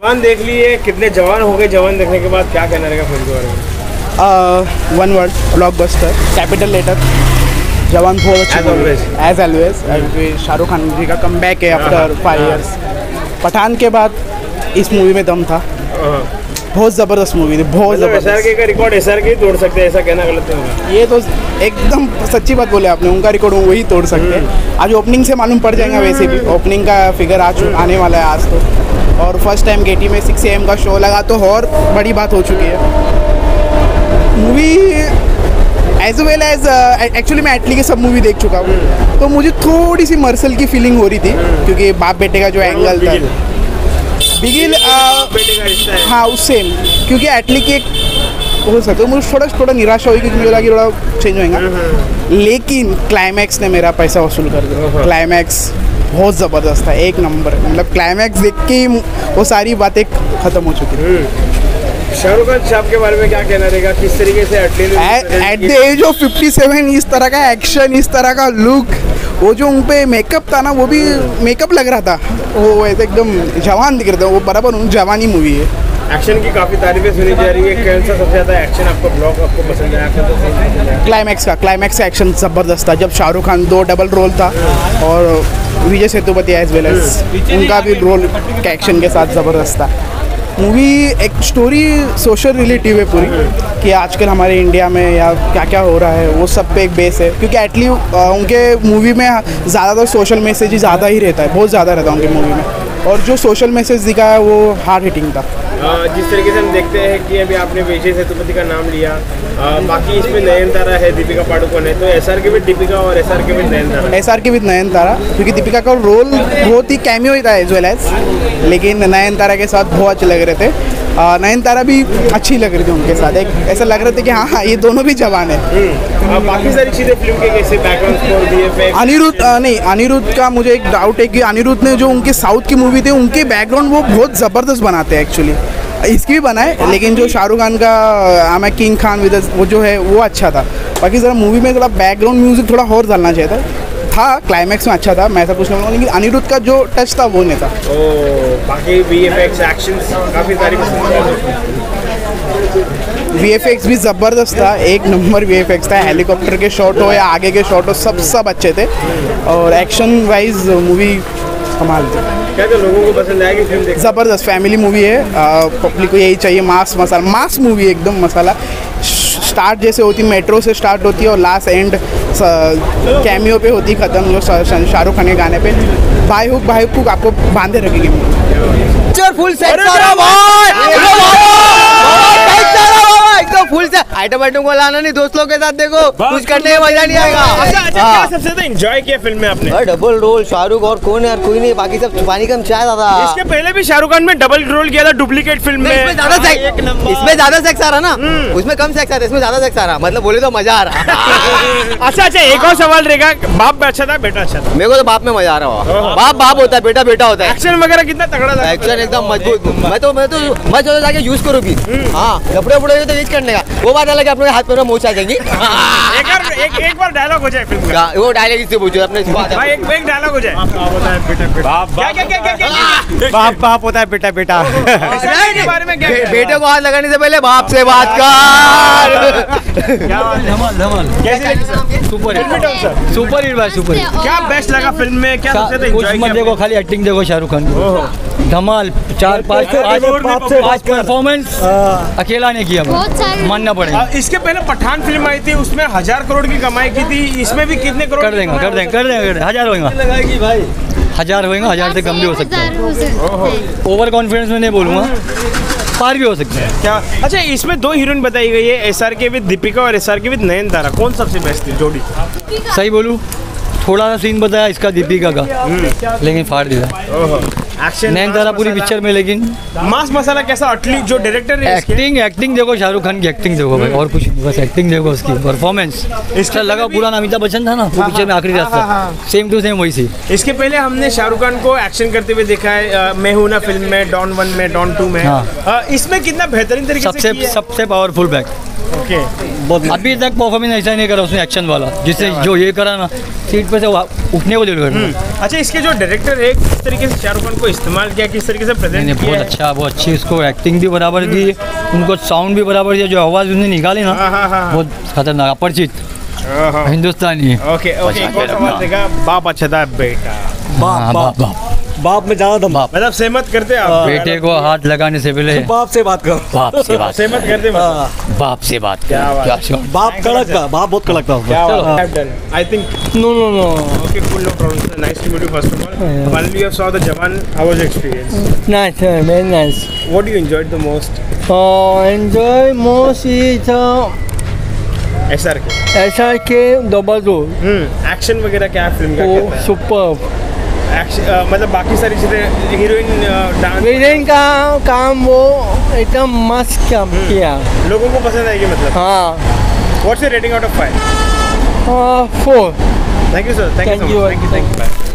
जवान देख लिए, कितने जवान हो गए, जवान देखने के बाद क्या कहना रहेगा फिल्म के बारे में? One word, blockbuster, capital letter. Jawan बहुत अच्छी एज ऑलवेज। शाहरुख खान जी का कमबैक है आफ्टर 5 years। पठान के बाद इस मूवी में दम था। बहुत ज़बरदस्त मूवी थी, बहुत ज़बरदस्त। SRK का रिकॉर्ड SRK ही तोड़ सकते हैं, ऐसा कहना गलत नहीं है। ये तो एकदम सच्ची बात बोले आपने, उनका रिकॉर्ड वही तोड़ सकते हैं। आज ओपनिंग से मालूम पड़ जाएगा, वैसे भी ओपनिंग का फिगर आने वाला है आज तो। और फर्स्ट टाइम गेटी में 6 AM का शो लगा तो और बड़ी बात हो चुकी है। Movie as well as actually मैं एटली के सब मूवी देख चुका हूँ, तो मुझे थोड़ी सी मर्सल की फीलिंग हो रही थी, क्योंकि बाप बेटे का जो एंगल था बिगिल, हाँ उससे, क्योंकि एटली की एक हो सकता है मुझे थोड़ा निराशा हुई, क्योंकि मुझे लगा कि थोड़ा चेंज होएगा। लेकिन क्लाइमैक्स ने मेरा पैसा वसूल कर दिया। क्लाइमैक्स बहुत ज़बरदस्त था, एक नंबर। मतलब क्लाइमैक्स देख के ही वो सारी बातें ख़त्म हो चुकी थी। शाहरुख खान साहब के बारे में क्या कहना रहेगा, किस तरीके से एट द एज ऑफ 57 इस तरह का एक्शन, इस तरह का लुक, वो जो उन पे मेकअप था ना, वो भी मेकअप लग रहा था, वो ऐसे एकदम जवान दिख रहा था। वो बराबर उन जवानी मूवी है। एक्शन की काफ़ी तारीफें सुनी जा रही है, कौन सा सबसे ज़्यादा एक्शन आपको ब्लॉक आपको पसंद आया? क्लाइमैक्स का एक्शन ज़बरदस्त था, जब शाहरुख खान 2 डबल रोल था और Vijay Sethupathi as well as उनका भी रोल का एक्शन के साथ ज़बरदस्त था। मूवी एक स्टोरी सोशल रिलेटिव है पूरी, कि आजकल हमारे इंडिया में या क्या क्या हो रहा है, वो सब पे एक बेस है। क्योंकि एटली उनके मूवी में ज़्यादातर सोशल मैसेज ही ज़्यादा ही रहता है, बहुत ज़्यादा रहता है उनकी मूवी में, और जो सोशल मैसेज दिखा है वो हार्ड हिटिंग था। जिस तरीके से हम देखते हैं कि अभी आपने विजय सेतुपति का नाम लिया, बाकी इसमें नयनतारा है, दीपिका पादुकोण है, तो SRK विद दीपिका और SRK with Nayanthara? SRK with Nayanthara, क्योंकि दीपिका का रोल बहुत ही कैमियो ही था एज वेल एज, लेकिन नयनतारा के साथ बहुत अच्छे लग रहे थे। नयनतारा भी अच्छी लग रही थी उनके साथ, एक ऐसा लग रहा था कि हाँ ये दोनों भी जवान है। बाकी सारी चीज़ें फिल्म के कैसे बैकग्राउंड स्कोर, VFX? अनिरुद्ध का मुझे एक डाउट है कि अनिरुद्ध ने जो उनके साउथ की मूवी थे उनके बैकग्राउंड वो बहुत ज़बरदस्त बनाते हैं एक्चुअली। इसकी भी बनाए, लेकिन जो शाहरुख खान का आम किंग खान विद वो जो है वो अच्छा था। बाकी ज़रा मूवी में थोड़ा बैकग्राउंड म्यूज़िक थोड़ा और डालना चाहिए था। क्लाइमैक्स में अच्छा था, मैं ऐसा कुछ नहीं बोलूँगा, लेकिन अनिरुद्ध का जो टच था वो नहीं था। बाकी VFX एक्शन काफ़ी तारीफ। VFX भी ज़बरदस्त था, एक नंबर VFX था। हेलीकॉप्टर के शॉट हो या आगे के शॉट हो, सब अच्छे थे, और एक्शन वाइज मूवी कमाल थी। क्या तो लोगों को पसंद आएगी फिल्म? ज़बरदस्त फैमिली मूवी है, पब्लिक को यही चाहिए, मास मूवी एकदम मसाला। स्टार्ट जैसे होती मेट्रो से स्टार्ट होती है और लास्ट एंड कैमियो पे होती ख़त्म, जो शाहरुख खान के गाने पे भाई हुक आपको बांधे रखेगी। फुल सेट एकदम फुल से आइटम को लाना नहीं, दोस्त लोग के साथ देखो, कुछ करने में मजा नहीं आएगा। क्या सबसे ज्यादा एंजॉय किया फिल्म में आपने? डबल रोल शाहरुख, और कौन है यार, कोई नहीं, बाकी सब पानी कम चाय था। इसके पहले भी शाहरुख खान में डबल रोल किया था डुप्लीकेट फिल्म में। इसमें ज्यादा सेक्स आ रहा ना, उसमें कम सेक्स आ रहा, इसमें ज्यादा सेक्स आ रहा, मतलब बोले तो मजा आ रहा। अच्छा एक और सवाल रहेगा, बाप अच्छा था बेटा अच्छा था? मेरे को तो बाप में मजा आ रहा है। बाप होता है, बेटा बेटा होता है। एक्शन वगैरह कितना तगड़ा था? एक्शन एकदम मजबूत। मैं तो जाके यूज करूँगी। हाँ कपड़े तो यूज करने का, वो बात अलग है, अपने हाथ में मोच आ जाएंगी। एक बार डायलॉग हो जाए फिल्म का। वो डायलॉग इससे पूछो अपने भाई, एक डायलॉग हो जाए। बाप होता है बेटा बेटा। बारे में क्या? बेटे को हाथ लगाने से पहले बाप से बात कर। Super hit. क्या बेस्ट लगा फिल्म में? क्या सबसे कुछ मत देखो, खाली एक्टिंग देखो शाहरुख खान की, धमाल। 4-5 परफॉर्मेंस अकेला ने किया, मानना पड़ेगा। इसके पहले पठान फिल्म आई थी, उसमें 1000 करोड़ की कमाई की थी, इसमें भी कितने करोड़? कर देंगे 1000 होगा, 1000 होगा, 1000 से कम भी हो सकता है। ओवर कॉन्फिडेंस में नहीं बोलूँगा, पार भी हो सकते हैं। क्या? अच्छा इसमें 2 हीरोइन बताई गई है, SRK विद दीपिका और SRK विद नयनतारा, कौन सबसे बेस्ट थी जोड़ी? सही बोलूँ, थोड़ा सा सीन बताया इसका दीपिका का, लेकिन फाड़ दिया एक्शन नयनतारा पूरी पिक्चर में। लेकिन मास मसाला कैसा? अटली जो डायरेक्टर है, एक्टिंग देखो, शाहरुख खान की एक्टिंग देखो भाई, और कुछ बस एक्टिंग देखो, उसकी परफॉर्मेंस। इसका लगा पुराना अमिताभ बच्चन था ना वो पिक्चर में, आखिरी रास्ता, सेम टू सेम वही थी। इसके पहले हमने शाहरुख खान को एक्शन करते हुए देखा है, मैं हूं ना फिल्म में, डॉन 1 में, डॉन 2 में। इसमें कितना बेहतरीन तरीके से सबसे पावरफुल बैक। ओके बहुत अभी तक परफॉर्मेंस ऐसा नहीं करा उसने एक्शन वाला, जिससे जो ये करा ना सीट पे से उठने को दिल कर। अच्छा, इसके जो डायरेक्टर है किस तरीके से शाहरुख खान को इस्तेमाल किया, किस तरीके से प्रेजेंट किया बहुत है? अच्छा, बहुत अच्छी उसको एक्टिंग भी बराबर की, उनको साउंड भी बराबर दिया, जो आवाज़ उसने निकाली ना हाँ। बहुत खतरनाक, अपरिचित हिंदुस्तानी है। ओके ओके, कौन सा बात देगा? बाप अच्छा था बेटा। हाँ, बाप बाप में ज़्यादा दम। मतलब सहमत करते हैं आप? बेटे को हाथ लगाने से पहले बाप से बात करो। बाप से बात, सहमत करते मतलब? बाप से बात क्या बात है? बाप कड़क था, बाप बहुत कड़क था। क्या बात है? Done. I think no okay, cool, no problem. Nice to meet you first of all. Finally, you have saw the Jawan. How was your experience? Nice, very nice. What do you enjoyed the most? Enjoy most is SRK. SRK double role. Action वगैरह क्या है film का? Oh, कहता है? superb. Action मतलब बाकी सारी चीजें, हीरोइन डांस विलेन का काम वो एकदम मस्त काम किया। लोगों को पसंद आएगी मतलब? हाँ, What's your rating out of 5? 4. Thank you sir. Thank you so Thank you. much. Thank you. Bye.